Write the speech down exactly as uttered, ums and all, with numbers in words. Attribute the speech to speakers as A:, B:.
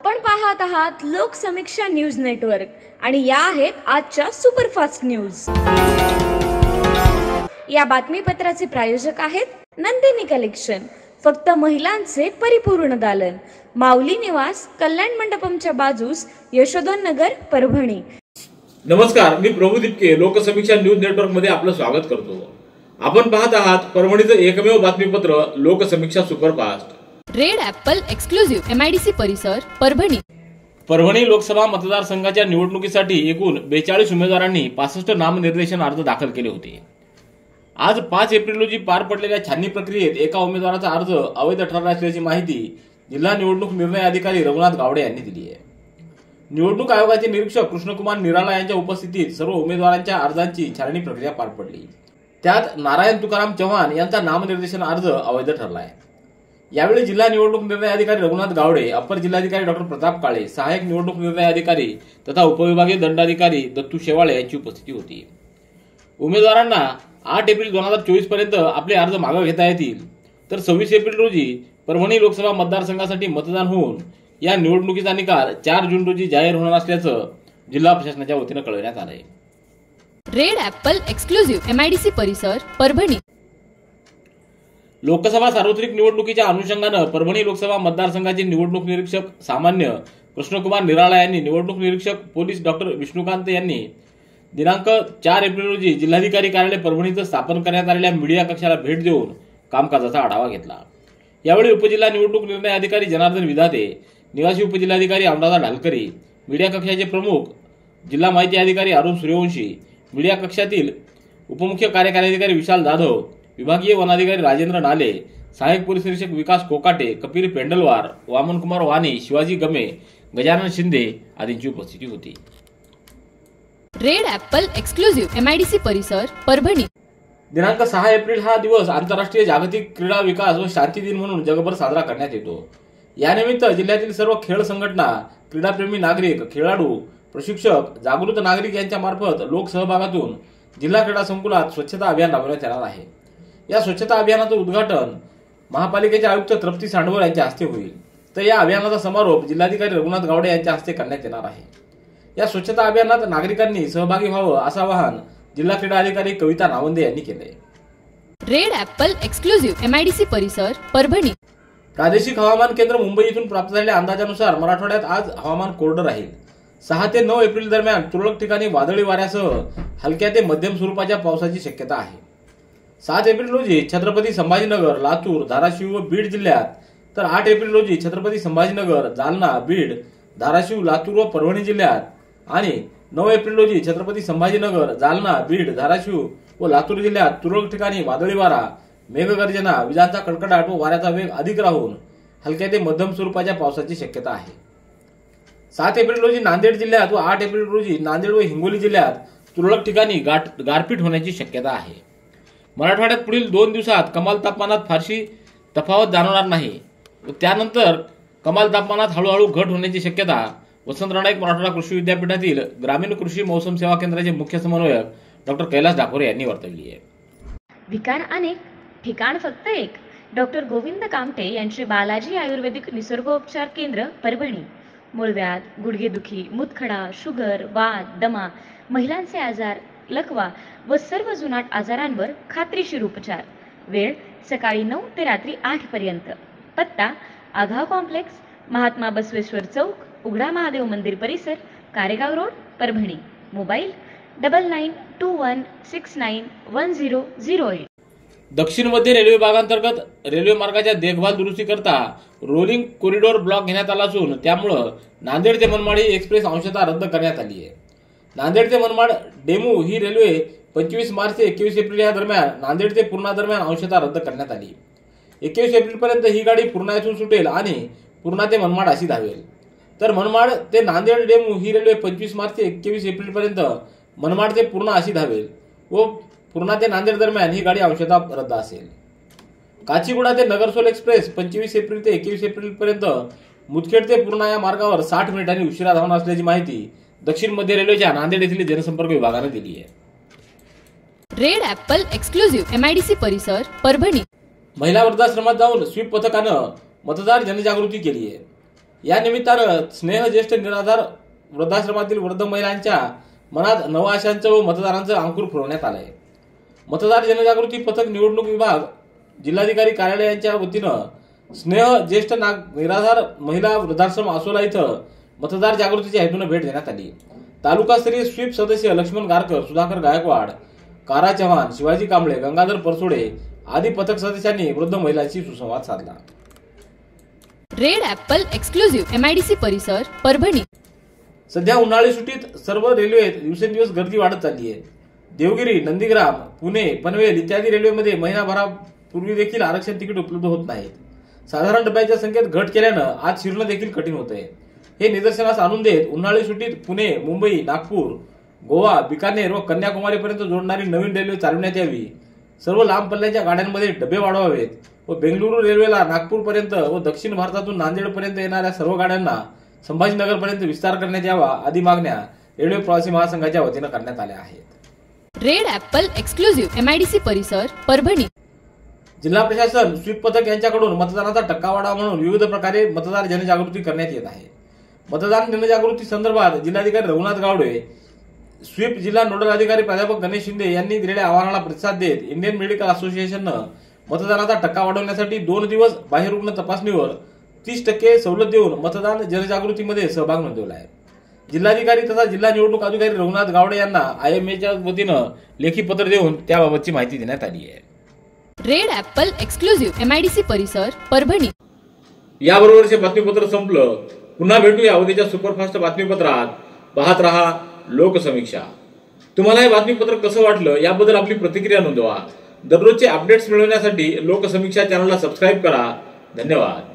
A: आपण पाहत आहात लोकसमीक्षा न्यूज नेटवर्क आणि या आहेत आजच्या सुपरफास्ट न्यूज। या बातमीपत्राचे प्रायोजक आहेत नंदिनी कलेक्शन, फक्त महिलांचे परिपूर्ण दालन, माऊली निवास, कल्याण मंडपमच्या बाजूस, यशोधन नगर, परभणी।
B: नमस्कार, मी प्रभू दिपके लोकसमीक्षा न्यूज नेटवर्क मध्ये आपलं स्वागत करतो। आपण पाहत आहात परभणीचं एकमेव बातमीपत्र Loksamiksha superfast.
C: Red apple exclusive MIDC परिसर, परभणी।
B: परभणी लोकसभा मतदारसंघाच्या निवडणुकीसाठी एकूण बेचाळीस उमेदवारांनी पासष्ट नामनिर्देशन अर्ज दाखल केले होते। आज पाच एप्रिल रोजी पार पडलेल्या छाननी प्रक्रियेत एका उमेदवाराचा अर्ज अवैध ठरला असल्याची माहिती जिल्हा निवडणूक निर्णय अधिकारी रघुनाथ गावडे यांनी दिली आहे। निवडणूक आयोगाचे निरीक्षक कृष्णकुमार निराला यांच्या उपस्थितीत सर्व उमेदवारांच्या अर्जांची छाननी प्रक्रिया पार पडली। त्यात नारायण तुकाराम चव्हाण यांचा नामनिर्देशन अर्ज अवैध ठरला आहे। यावेळी जिल्हा निवडणूक निर्णय अधिकारी रघुनाथ गावडे, अपर जिल्हाधिकारी डॉक्टर प्रताप काळे, सहाय्यक निवडणूक निर्णय अधिकारी तथा उपविभागीय दंडाधिकारी दत्तू शेवाळे यांची उपस्थिती होती। उमेदवारांना आठ एप्रिल दोन हजार चोवीस पर्यंत आपले अर्ज मागे घेता येतील, तर सव्वीस एप्रिल रोजी परभणी लोकसभा मतदारसंघासाठी मतदान होऊन या निवडणुकीचा निकाल चार जून रोजी जाहीर होणार असल्याचं जिल्हा प्रशासनाच्या वतीनं कळवण्यात आलं आहे।
C: रेड ऍपल एक्सक्लुझिव्ह एमआयडीसी परिसर, परभणी।
B: लोकसभा सार्वत्रिक निवडणुकीच्या अनुषंगानं परभणी लोकसभा मतदारसंघाचे निवडणूक निरीक्षक सामान्य कृष्णकुमार निराला यांनी निवडणूक निरीक्षक पोलीस डॉक्टर विष्णुकांत यांनी दिनांक चार एप्रिल रोजी जिल्हाधिकारी कार्यालय परभणीचं स्थापन करण्यात आलेल्या मीडिया कक्षाला भेट देऊन कामकाजाचा आढावा घेतला। यावेळी उपजिल्हा निवडणूक निर्णय अधिकारी जनार्दन विधाते, निवासी उपजिल्हाधिकारी अनुराधा ढालकरी, मीडिया कक्षाचे प्रमुख जिल्हा माहिती अधिकारी अरुण सूर्यवंशी, मीडिया कक्षातील उपमुख्य कार्यकारी अधिकारी विशाल जाधव, विभागीय वनाधिकारी राजेंद्र नाले, सहाय्यक पोलीस निरीक्षक विकास कोकाटे, कपिल पेंडलवार, वामनकुमार वाणी, शिवाजी गमे, गजानन शिंदे आदींची उपस्थिती होती।
C: रेड ऍपल एक्सक्लुझिव्ह एमआयडीसी परिसर, परभणी।
B: दिनांक सहा एप्रिल हा दिवस आंतरराष्ट्रीय जागतिक क्रीडा विकास व शांती दिन म्हणून जगभर साजरा करण्यात येतो। यानिमित्त जिल्ह्यातील सर्व खेळ संघटना, क्रीडाप्रेमी नागरिक, खेळाडू, प्रशिक्षक, जागृत नागरिक यांच्या मार्फत लोकसहभागातून जिल्हा क्रीडा संकुलात स्वच्छता अभियान राबवण्यात येणार आहे। या स्वच्छता अभियानाचं उद्घाटन महापालिकेचे आयुक्त तृप्ती सांडवर यांच्या हस्ते होईल, तर या अभियानाचा समारोप जिल्हाधिकारी रघुनाथ गावडे यांच्या हस्ते करण्यात येणार आहे। या स्वच्छता अभियानात नागरिकांनी सहभागी व्हावं असं आवाहन जिल्हा क्रीडा अधिकारी कविता नावंदे यांनी केले।
C: रेड ऍपल एक्सक्लुझिव्ह एमआयडीसी परिसर, परभणी।
B: प्रादेशिक हवामान केंद्र मुंबई इथून प्राप्त झालेल्या अंदाजानुसार मराठवाड्यात आज हवामान कोरडं राहील। सहा ते नऊ एप्रिल दरम्यान तुरळक ठिकाणी वादळी वाऱ्यासह हलक्या ते मध्यम स्वरूपाच्या पावसाची शक्यता आहे। सात एप्रिल रोजी छत्रपती संभाजीनगर, लातूर, धाराशिव व बीड जिल्ह्यात, तर आठ एप्रिल रोजी छत्रपती संभाजीनगर, जालना, बीड, धाराशिव, लातूर व परभणी जिल्ह्यात आणि नऊ एप्रिल रोजी छत्रपती संभाजीनगर, जालना, बीड, धाराशिव व लातूर जिल्ह्यात तुरळक ठिकाणी वादळी वारा, मेघगर्जना, विजांचा कडकडाट व वाऱ्याचा वेग अधिक राहून हलक्या ते मध्यम स्वरूपाच्या पावसाची शक्यता आहे। सात एप्रिल रोजी नांदेड जिल्ह्यात व आठ एप्रिल रोजी नांदेड व हिंगोली जिल्ह्यात तुरळक ठिकाणी गारपीट होण्याची शक्यता आहे। मराठवाड्यात पुढील दोन दिवसात कमाल तापमानात फारशी तफावत जाणवणार नाही व त्यानंतर कमाल तापमानात हळूहळू घट होण्याची शक्यता वसंतराव नाईक मराठवाडा कृषी विद्यापीठातील ग्रामीण कृषी मौसम सेवा केंद्राचे मुख्य समन्वयक डॉक्टर कैलास डाकोरे यांनी वर्तवली आहे।
A: ठिकाण अनेक, ठिकाण फक्त एक। डॉक्टर गोविंद कामटे यांचे बालाजी आयुर्वेदिक निसर्गोपचार केंद्र, परभणी। मूळव्याध, गुडघेदुखी, मुतखडा, शुगर, वात, दमा, महिलांचे आजार, लकवा व सर्व जुनाट आजारांवर खात्रीशीर उपचार। वेळ सकाळी नऊ ते रात्री आठ पर्यंत। पत्ता आघाव कॉम्प्लेक्स, महात्मा बसवेश्वर चौक, उघडा महादेव मंदिर परिसर, Karegaon road, Parbhani. Mobile double nine two one six nine one zero zero eight.
B: दक्षिण मध्य रेल्वे विभागांतर्गत रेल्वे मार्गाच्या देखभाल दुरुस्ती करता रोलिंग कॉरिडॉर ब्लॉक घेण्यात आला असून त्यामुळे नांदेड ते मनमाड ही एक्सप्रेस अंशतः रद्द करण्यात आली आहे। नांदेड ते मनमाड डेमू ही रेल्वे पंचवीस मार्च ते एकवीस एप्रिल या दरम्यान नांदेड ते पूर्णा दरम्यान अंशतः रद्द करण्यात आली। एकवीस एप्रिल पर्यंत ही गाडी पूर्णा येथून सुटेल आणि पूर्णा ते मनमाड अशी धावेल, तर मनमाड ते नांदेड डेमू ही रेल्वे पंचवीस मार्च ते एकवीस एप्रिल पर्यंत मनमाड ते पूर्णा अशी धावेल व पूर्णा ते नांदेड दरम्यान ही गाडी अंशतः रद्द असेल। काचीगुडा ते नगरसोल एक्सप्रेस पंचवीस एप्रिल ते एकवीस एप्रिल पर्यंत मुदखेड ते पूर्णा या मार्गावर साठ मिनिटांनी उशिरा धावणार असल्याची माहिती दक्षिण मध्य रेल्वेच्या नांदेड येथील जनसंपर्क विभागाने दिली आहे।
C: रेड ऍपल एक्सक्लुझिव्ह एमआयडीसी परिसर, परभणी।
B: महिला वृद्धाश्रमात जाऊन स्वीप पथकानं मतदार जनजागृती केली आहे। या निमित्तानं स्नेह ज्येष्ठ निराधार वृद्धाश्रमातील वृद्ध महिलांच्या मनात नवआशांचं व मतदारांचं अंकुर फुलवण्यात आलंय। मतदार जनजागृती पथक निवडणूक विभाग जिल्हाधिकारी कार्यालयाच्या वतीनं स्नेह ज्येष्ठ नाग निराधार महिला वृद्धाश्रम आसोला इथं मतदार जागृतीच्या हेतून भेट देण्यात आली। तालुकास्तरीय स्वीप सदस्य लक्ष्मण गारकर, सुधाकर गायकवाड, कारा चव्हाण, शिवाजी कांबळे, गंगाधर परसोडे आदी पथक सदस्यांनी वृद्ध महिलांशी सुसंवाद साधला।
C: रेड ऍपल एक्सक्लुझिव्ह एमआयडीसी परिसर परभणी।
B: सध्या उन्हाळी सुट्टीत सर्व रेल्वेत दिवसेंदिवस गर्दी वाढत चालली आहे। देवगिरी, नंदीग्राम, पुणे, पनवेल इत्यादी रेल्वेमध्ये महिनाभरापूर्वी देखील आरक्षण तिकीट उपलब्ध होत नाहीत। साधारण डब्याच्या संख्येत घट केल्यानं आज शिरणं देखील कठीण होत आहे। हे निदर्शनास आणून देत उन्हाळी सुट्टीत पुणे, मुंबई, नागपूर, गोवा, बिकानेर व कन्याकुमारीपर्यंत जोडणारी नवीन रेल्वे चालवण्यात यावी। सर्व लांब पल्ल्याच्या गाड्यांमध्ये डबे वाढवावेत व बेंगळुरू रेल्वेला नागपूरपर्यंत व दक्षिण भारतातून नांदेडपर्यंत येणाऱ्या सर्व गाड्यांना संभाजीनगरपर्यंत विस्तार करण्यात यावा आदी मागण्या रेल्वे प्रवासी महासंघाच्या वतीनं करण्यात आल्या आहेत।
C: रेड ऍपल एक्सक्लुझिव्ह एमआयडीसी परिसर परभणी।
B: जिल्हा प्रशासन स्वीप पथक यांच्याकडून मतदानाचा टक्का वाढावा म्हणून विविध प्रकारे मतदार जनजागृती करण्यात येत आहे। मतदान जनजागृती संदर्भात जिल्हाधिकारी रघुनाथ गावडे, स्वीप जिल्हा नोडल अधिकारी प्राध्यापक गणेश शिंदे यांनी दिलेल्या आवाहनाला प्रतिसाद देत इंडियन मेडिकल असोसिएशननं मतदानाचा टक्का वाढवण्यासाठी दोन दिवस बाह्यरुग्ण तपासणीवर तीस टक्के सवलत देऊन मतदान जनजागृतीमध्ये सहभाग नोंदवला आहे। जिल्हाधिकारी तथा जिल्हा निवडणूक अधिकारी रघुनाथ गावडे यांना आय एम एच्या वतीनं लेखी पत्र देऊन त्याबाबतची माहिती देण्यात आली आहे।
C: रेड ऍपल एक्सक्लुझिव्ह एमआयडीसी परिसर परभणी।
B: याबरोबरचे बातमीपत्र संपलं। पुन्हा भेटूया उद्याच्या सुपरफास्ट बातमीपत्रात। पाहत रहा लोकसमीक्षा। तुम्हाला हे बातमीपत्र कसं वाटलं याबद्दल आपली प्रतिक्रिया नोंदवा। दररोजचे अपडेट्स मिळवण्यासाठी लोकसमीक्षा चॅनलला सबस्क्राईब करा। धन्यवाद।